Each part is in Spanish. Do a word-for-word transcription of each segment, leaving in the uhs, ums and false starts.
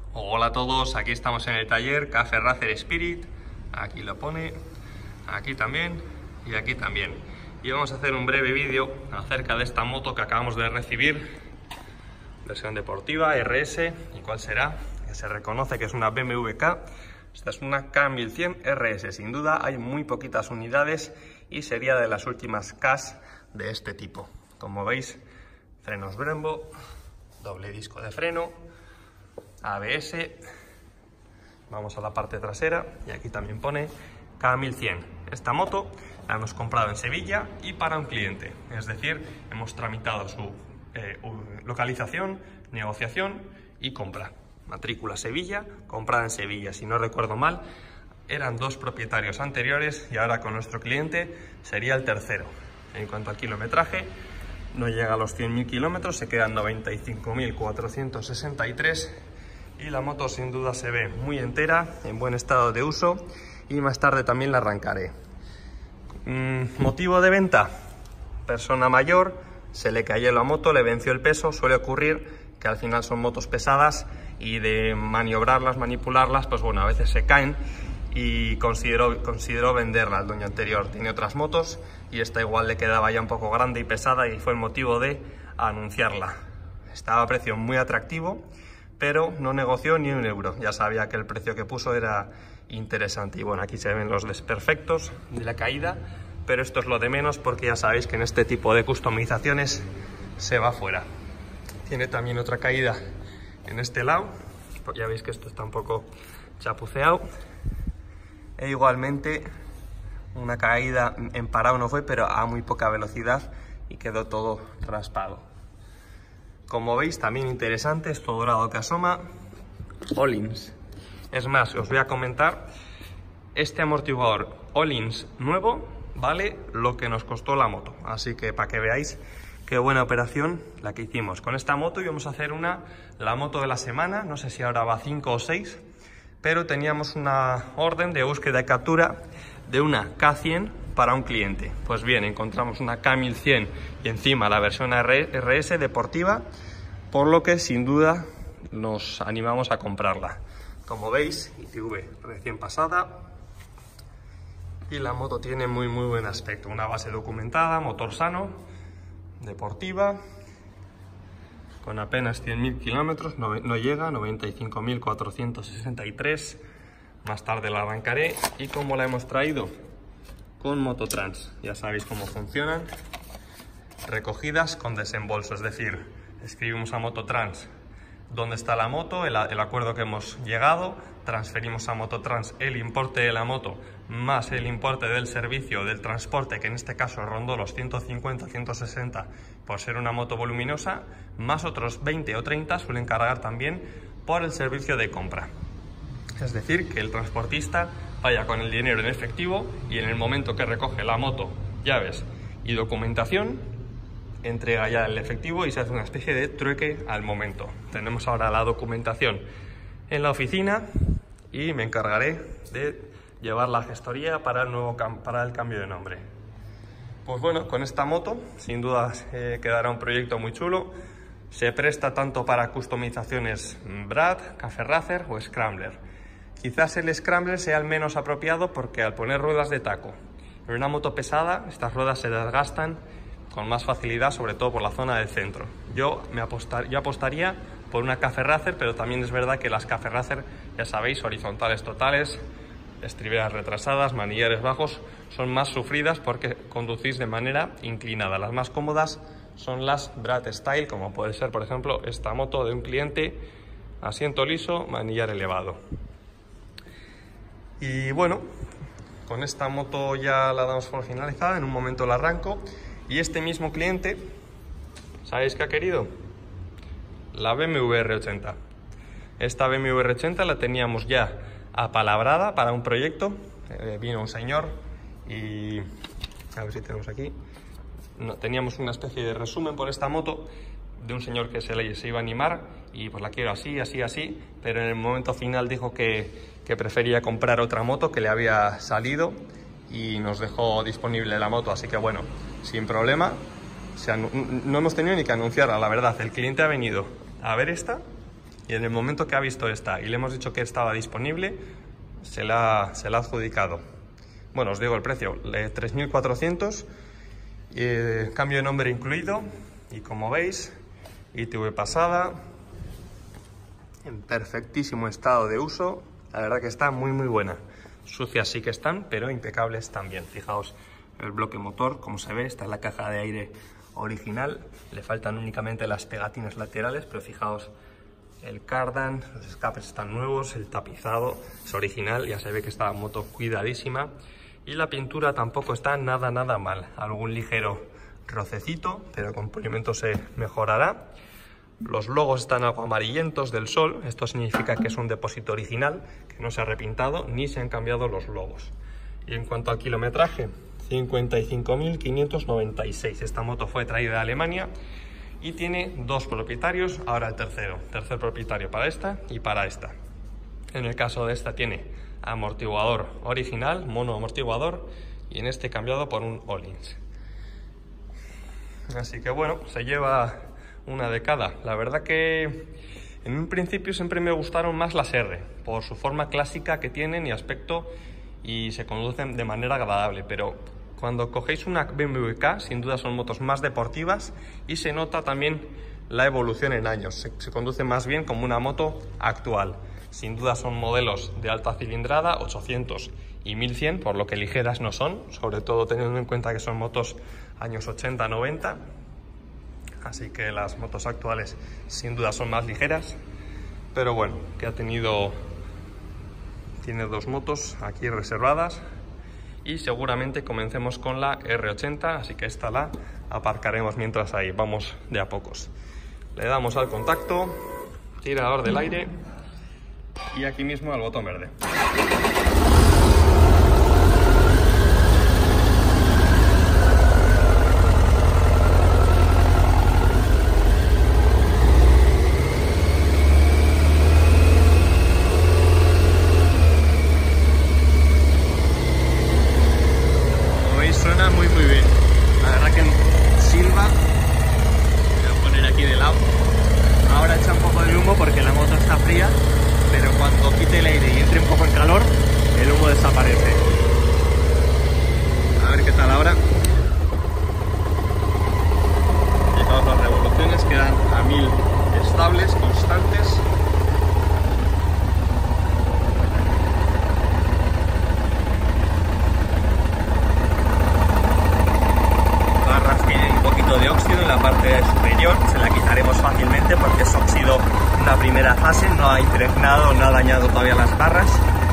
Hola a todos, aquí estamos en el taller Cafe Racer Spirit. Aquí lo pone, aquí también y aquí también. Y vamos a hacer un breve vídeo acerca de esta moto que acabamos de recibir, versión deportiva R S. ¿Y cuál será? Que se reconoce que es una B M W K. Esta es una K mil cien R S. Sin duda hay muy poquitas unidades y sería de las últimas Ks de este tipo. Como veis, frenos Brembo, doble disco de freno, A B S. Vamos a la parte trasera y aquí también pone K mil cien. Esta moto la hemos comprado en Sevilla y para un cliente, es decir, hemos tramitado su eh, localización, negociación y compra. Matrícula Sevilla, comprada en Sevilla, si no recuerdo mal, eran dos propietarios anteriores y ahora con nuestro cliente sería el tercero. En cuanto al kilometraje, no llega a los cien mil kilómetros, se quedan noventa y cinco mil cuatrocientos sesenta y tres y la moto sin duda se ve muy entera, en buen estado de uso, y más tarde también la arrancaré. Mm, motivo de venta: persona mayor, se le cayó la moto, le venció el peso. Suele ocurrir que al final son motos pesadas y de maniobrarlas, manipularlas, pues bueno, a veces se caen, y consideró, consideró venderla. El dueño anterior tiene otras motos y esta igual le quedaba ya un poco grande y pesada y fue el motivo de anunciarla. Estaba a precio muy atractivo, pero no negoció ni un euro. Ya sabía que el precio que puso era interesante. Y bueno, aquí se ven los desperfectos de la caída, pero esto es lo de menos porque ya sabéis que en este tipo de customizaciones se va fuera. Tiene también otra caída en este lado, ya veis que esto está un poco chapuceado, e igualmente una caída en parado no fue, pero a muy poca velocidad y quedó todo raspado. Como veis, también interesante, esto dorado que asoma, Öhlins. Es más, os voy a comentar, este amortiguador Öhlins nuevo vale lo que nos costó la moto, así que para que veáis qué buena operación la que hicimos con esta moto. Y vamos a hacer una, la moto de la semana, no sé si ahora va cinco o seis, pero teníamos una orden de búsqueda y captura de una K cien para un cliente. Pues bien, encontramos una K mil cien y encima la versión R S deportiva, por lo que sin duda nos animamos a comprarla. Como veis, I T V recién pasada y la moto tiene muy muy buen aspecto, una base documentada, motor sano, deportiva, con apenas cien mil kilómetros, no, no llega, noventa y cinco mil cuatrocientos sesenta y tres. Más tarde la arrancaré. Y como la hemos traído con Mototrans, ya sabéis cómo funcionan, recogidas con desembolso, es decir, escribimos a Mototrans dónde está la moto, el, el acuerdo que hemos llegado, transferimos a Mototrans el importe de la moto más el importe del servicio del transporte, que en este caso rondó los ciento cincuenta a ciento sesenta por ser una moto voluminosa, más otros veinte o treinta suelen cargar también por el servicio de compra. Es decir, que el transportista vaya con el dinero en efectivo y en el momento que recoge la moto, llaves y documentación, entrega ya el efectivo y se hace una especie de trueque al momento. Tenemos ahora la documentación en la oficina y me encargaré de llevar la gestoría para el, nuevo para el cambio de nombre. Pues bueno, con esta moto sin duda eh, quedará un proyecto muy chulo. Se presta tanto para customizaciones Brad, Cafe Racer o Scrambler. Quizás el Scrambler sea el menos apropiado porque al poner ruedas de taco en una moto pesada, estas ruedas se desgastan con más facilidad, sobre todo por la zona del centro. Yo, me apostar, yo apostaría por una Cafe Racer, pero también es verdad que las Cafe Racer, ya sabéis, horizontales totales, estriberas retrasadas, manillares bajos, son más sufridas porque conducís de manera inclinada. Las más cómodas son las Brad Style, como puede ser, por ejemplo, esta moto de un cliente, asiento liso, manillar elevado. Y bueno, con esta moto ya la damos por finalizada, en un momento la arranco. Y este mismo cliente, ¿sabéis qué ha querido? La B M W R ochenta. Esta B M W R ochenta la teníamos ya apalabrada para un proyecto. Eh, vino un señor y a ver si tenemos aquí. No, teníamos una especie de resumen por esta moto de un señor que se, le, se iba a animar y pues la quiero así, así, así, pero en el momento final dijo que, que prefería comprar otra moto que le había salido y nos dejó disponible la moto, así que bueno, sin problema. O sea, no, no hemos tenido ni que anunciarla, la verdad. El cliente ha venido a ver esta y en el momento que ha visto esta y le hemos dicho que estaba disponible, se la, se la ha adjudicado. Bueno, os digo el precio, tres mil cuatrocientos, eh, cambio de nombre incluido, y como veis, I T V pasada, en perfectísimo estado de uso. La verdad que está muy muy buena. Sucias sí que están, pero impecables también. Fijaos el bloque motor, como se ve, esta es la caja de aire original, le faltan únicamente las pegatinas laterales, pero fijaos el cardan, los escapes están nuevos, el tapizado es original, ya se ve que esta moto cuidadísima, y la pintura tampoco está nada nada mal, algún ligero rocecito, pero con pulimento se mejorará. Los logos están algo amarillentos del sol, esto significa que es un depósito original, que no se ha repintado ni se han cambiado los logos. Y en cuanto al kilometraje, cincuenta y cinco mil quinientos noventa y seis. Esta moto fue traída de Alemania y tiene dos propietarios, ahora el tercero, tercer propietario para esta y para esta. En el caso de esta tiene amortiguador original, mono amortiguador, y en este cambiado por un Öhlins. Así que bueno, se lleva una de cada. La verdad que en un principio siempre me gustaron más las R, por su forma clásica que tienen y aspecto, y se conducen de manera agradable, pero cuando cogéis una B M W K, sin duda son motos más deportivas y se nota también la evolución en años. Se, se conduce más bien como una moto actual. Sin duda son modelos de alta cilindrada, ochocientos y mil cien, por lo que ligeras no son, sobre todo teniendo en cuenta que son motos años ochenta noventa. Así que las motos actuales sin duda son más ligeras, pero bueno, que ha tenido, tiene dos motos aquí reservadas y seguramente comencemos con la R ochenta, así que esta la aparcaremos mientras ahí, vamos de a pocos. Le damos al contacto, tirador del aire y aquí mismo al botón verde. Suena muy muy bien, la verdad que silba. Voy a poner aquí de lado. Ahora echa un poco de humo porque la moto está fría, pero cuando quite el aire y entre un poco en calor, el humo desaparece. A ver qué tal ahora. Fijaos, las revoluciones quedan a mil estables, constantes. De óxido en la parte superior, se la quitaremos fácilmente porque es óxido en la primera fase, no ha impregnado, no ha dañado todavía las barras.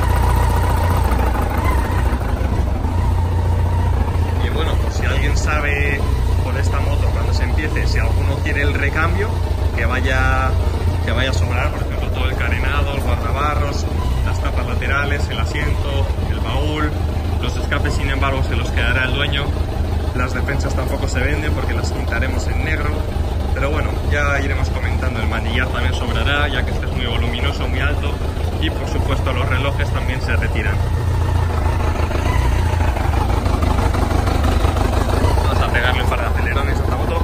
Y bueno, si alguien sabe por esta moto cuando se empiece, si alguno quiere el recambio, que vaya, que vaya a sobrar, por ejemplo, todo el carenado, el guardabarros, las tapas laterales, el asiento, el baúl, los escapes sin embargo se los quedará el dueño. Las defensas tampoco se venden porque las pintaremos en negro, pero bueno, ya iremos comentando. El manillar también sobrará, ya que este es muy voluminoso, muy alto, y por supuesto los relojes también se retiran. Vamos a pegarle un par de acelerones a esta moto.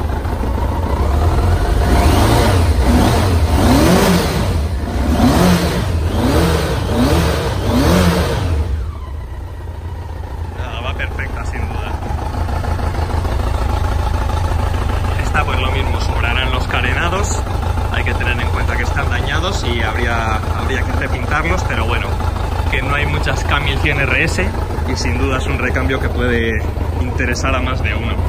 Nada, va perfecta sin duda. Pues lo mismo, sobrarán los carenados, hay que tener en cuenta que están dañados y habría, habría que repintarlos, pero bueno, que no hay muchas K mil cien R S y sin duda es un recambio que puede interesar a más de uno.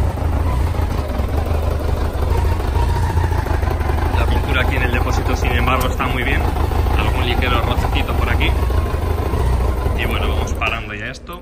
La pintura aquí en el depósito sin embargo está muy bien, algún ligero rocecito por aquí y bueno, vamos parando ya esto.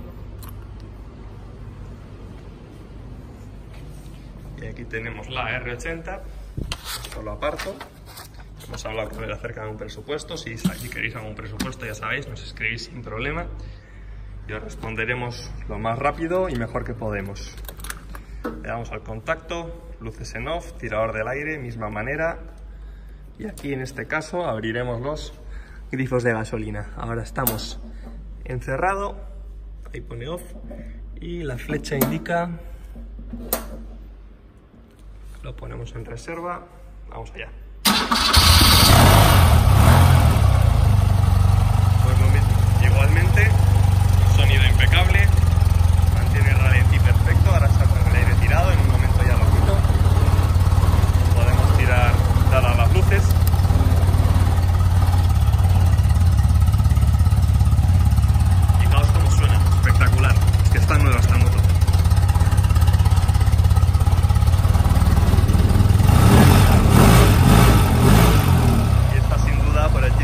Y aquí tenemos la R ochenta, esto lo aparto. Hemos hablado con él acerca de un presupuesto, si, si queréis algún presupuesto ya sabéis, nos escribís sin problema y os responderemos lo más rápido y mejor que podemos. Le damos al contacto, luces en off, tirador del aire, misma manera, y aquí en este caso abriremos los grifos de gasolina. Ahora estamos encerrado, ahí pone off y la flecha indica. Lo ponemos en reserva, vamos allá.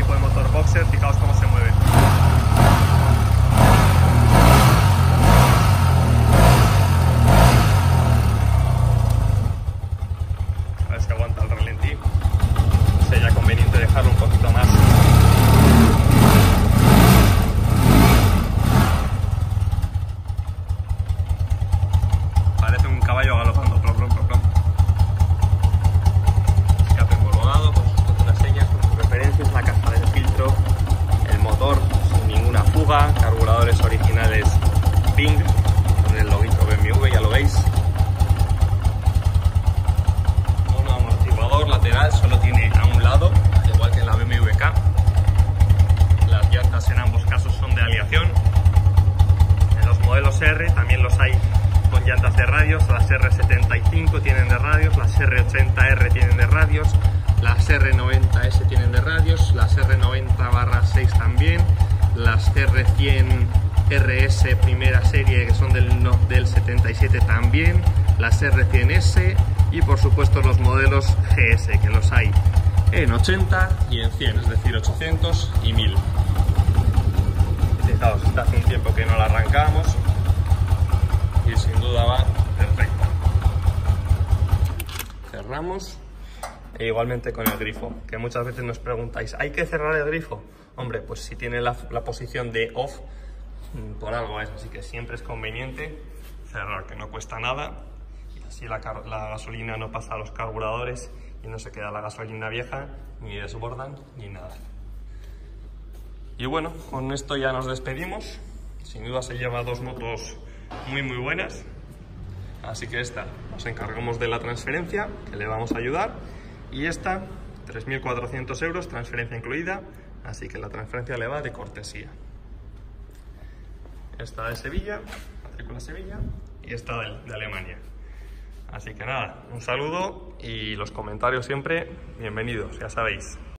tipo de motor boxer, fijaos cómo se mueve. A ver si aguanta el ralentí. Sería conveniente dejarlo un poquito más. Parece un caballo galopando. Plom, plom, plom, plom. Escape homologado con sus contraseñas, con sus referencias, la caja del filtro, el motor sin ninguna fuga, carburadores originales Ping con el loguito B M W, ya lo veis. Un amortiguador lateral solo tiene a un lado, al igual que en la B M W K. Las llantas en ambos casos son de aleación. En los modelos R también los hay con llantas de radios. Las R setenta y cinco tienen de radios, las R ochenta R tienen de radios, las R noventa S tienen de radios, las R noventa barra seis también, las R cien R S primera serie que son del, no, del setenta y siete también, las R cien S y por supuesto los modelos G S, que los hay en ochenta y en cien, es decir, ochocientos y mil. Fijaos, hace un tiempo que no la arrancamos y sin duda va perfecto. Cerramos e igualmente con el grifo, que muchas veces nos preguntáis, ¿hay que cerrar el grifo? Hombre, pues si tiene la, la posición de off, por algo es, así que siempre es conveniente cerrar, que no cuesta nada y así la, la gasolina no pasa a los carburadores y no se queda la gasolina vieja, ni desbordan ni nada. Y bueno, con esto ya nos despedimos. Sin duda se lleva dos motos muy muy buenas, así que esta nos encargamos de la transferencia, que le vamos a ayudar, y esta tres mil cuatrocientos euros, transferencia incluida, así que la transferencia le va de cortesía. Esta de Sevilla, matrícula Sevilla, y esta de, de Alemania. Así que nada, un saludo y los comentarios siempre bienvenidos, ya sabéis.